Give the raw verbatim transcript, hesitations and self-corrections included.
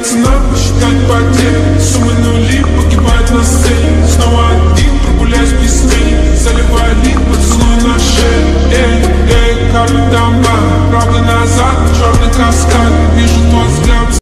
цена, посчитать потери. Суммы нули погибают на сцене. Снова один, прогуляюсь без тени. Заливая лик, поцелуй на шее. Эй, эй, карта дома, правда назад, черный каскад.